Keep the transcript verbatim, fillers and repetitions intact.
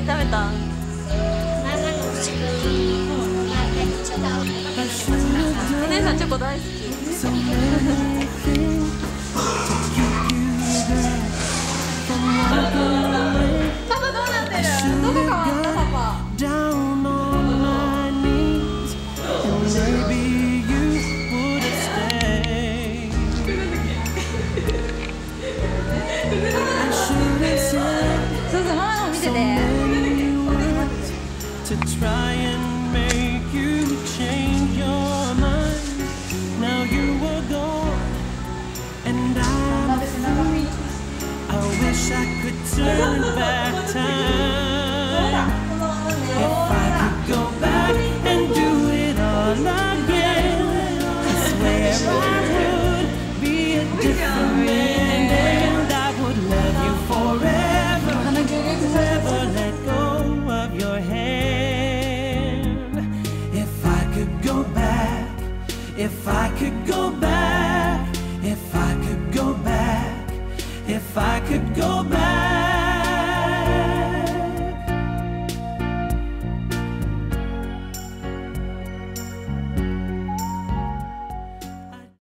食べた？お姉さんチョコ大好き。パパどうなってる？どこ変わったパパ？そうそう、ママの見てて。To try and make you change your mind. Now you were gone, and I'm free. I wish I could turn back time. If I could go back and do it all again, I swear I would be a different man, and I would love you forever. Never let go of your hand. If I could go back, if I could go back.